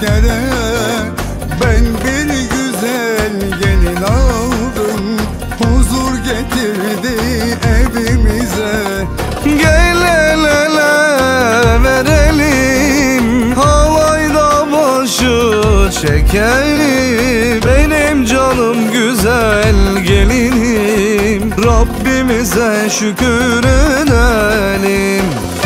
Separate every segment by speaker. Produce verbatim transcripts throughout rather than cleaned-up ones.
Speaker 1: şekere. Ben bir güzel gelin aldım, huzur getirdi evimize.
Speaker 2: Gel el ele verelim, havayda başı çekelim. Benim canım güzel gelinim, Rabbimize şükür edelim.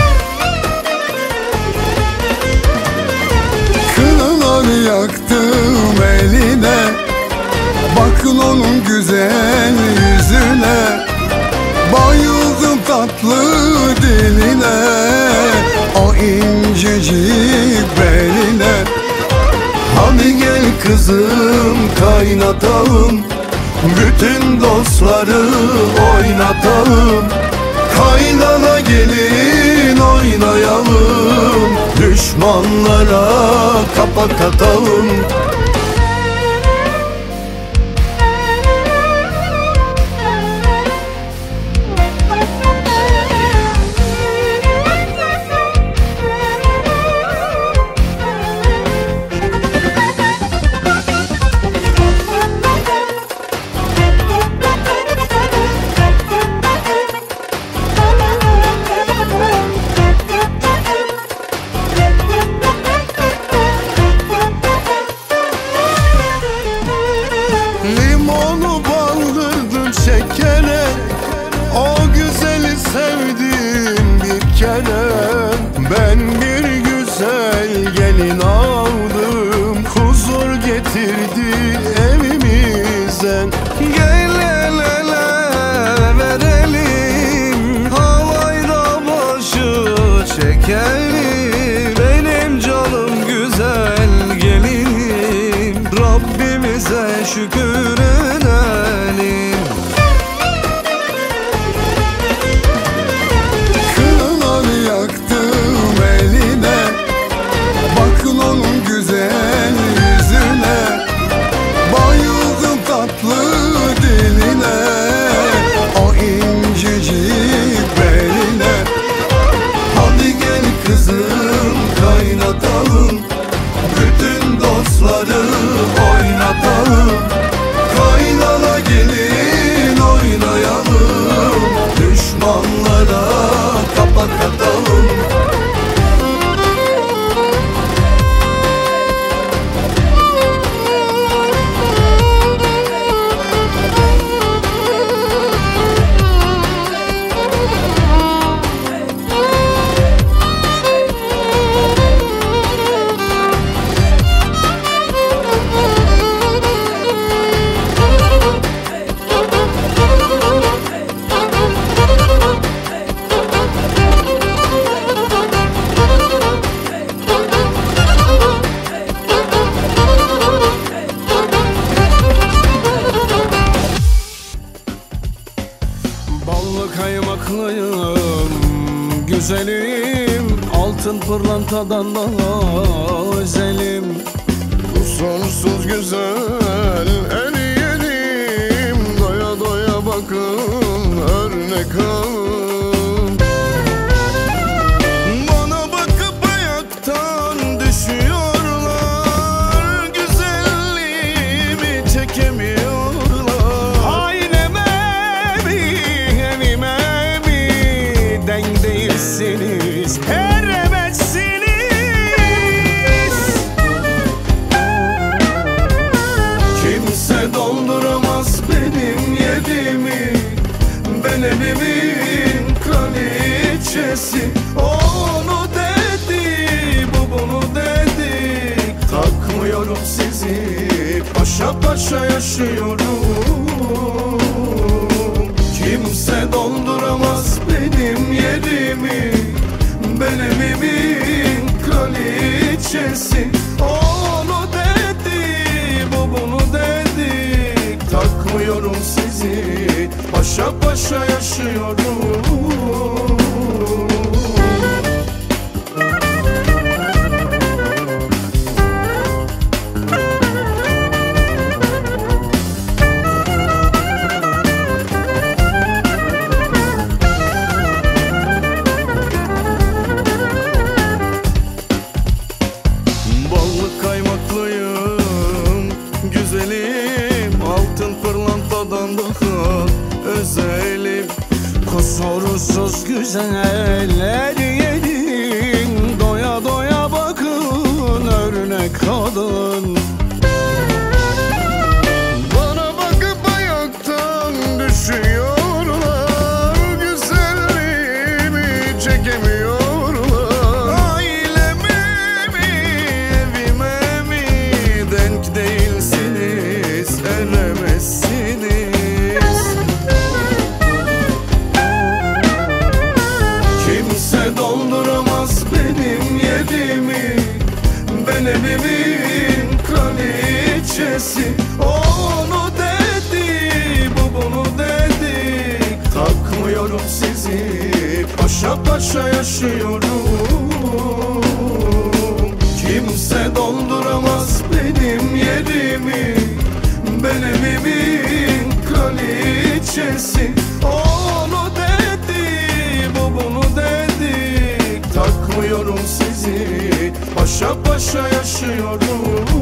Speaker 1: Kınalar yaktım eline, bakın onun güzel yüzüne. Bayıldım tatlı diline, o incecik beline.
Speaker 2: Hadi gel kızım kaynatalım, bütün dostları oynatalım. Kaynana gelin oynayalım, düşmanlara kapak atalım.
Speaker 1: Limonu bandırdım şekere, o güzeli sevdim bir kere. Ben bir güzel gelin aldım, huzur getirdi evimize.
Speaker 2: Gel el ele verelim, havayda başı çekelim. Benim canım güzel gelinim, Rabbimize şükür edelim.
Speaker 1: Kınalar yaktım eline, bakın onun güzel yüzüne. Bayıldım tatlı diline, o incecik beline.
Speaker 2: Hadi gel kızım kaynatalım, bütün dostları oynatalım. Kaynana gelin oynayalım, düşmanlara kapak atalım.
Speaker 1: Ballı kaymaklıyım güzelim, altın pırlantadan daha özelim. Bu sonsuz güzel eriyelim, doya doya bakın örnek alın. Bana bakıp ayaktan düşüyorlar, güzelliğimi çekemiyorlar. Ayneme mi evime mi denk değilsiniz, eremezsiniz. Kimse dolduramaz benim yediğimi, ben evimin kraliçesi. Onu dedi, bu bunu dedi, takmıyorum sizi, paşa paşa yaşıyorum. Kimse dolduramaz benim yerimi, ben evimin kraliçesi. Onu dedi, bu bunu dedi, takmıyorum sizi, paşa paşa yaşıyorum. Ballı kaymak Huysuz güzel her yerin, doya doya bakın örnek kadın. Bana bakıp ayaktan düşüyorlar, güzelliğimi çekemiyorlar. Aileme mi evime mi denk değilsiniz, eremezsiniz. Kimse dolduramaz benim yerimi, ben evimin kraliçesi. Onu dedi, bu bunu dedi, takmıyorum sizi, paşa paşa yaşıyorum. Kimse dolduramaz benim yerimi, ben evimin kraliçesi. Onu dedi, bu bunu dedi, takmıyorum sizi, paşa paşa yaşıyorum.